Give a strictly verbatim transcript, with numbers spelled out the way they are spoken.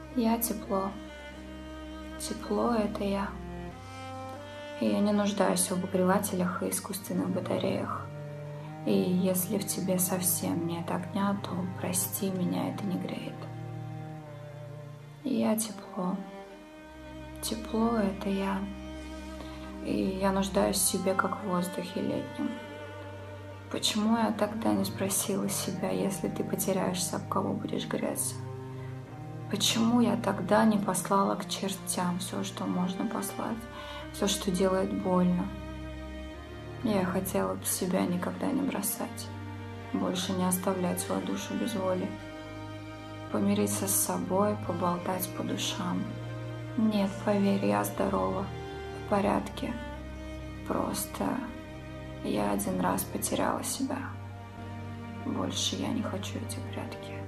Я тепло. Тепло — это я. И я не нуждаюсь в обогревателях и искусственных батареях. И если в тебе совсем нет огня, то прости, меня это не греет. Я тепло. Тепло — это я. И я нуждаюсь в себе, как в воздухе летнем. Почему я тогда не спросила себя, если ты потеряешься, об кого будешь греться? Почему я тогда не послала к чертям все, что можно послать, все, что делает больно? Я хотела бы себя никогда не бросать, больше не оставлять свою душу без воли, помириться с собой, поболтать по душам. Нет, поверь, я здорова, в порядке. Просто я один раз потеряла себя. Больше я не хочу эти прятки.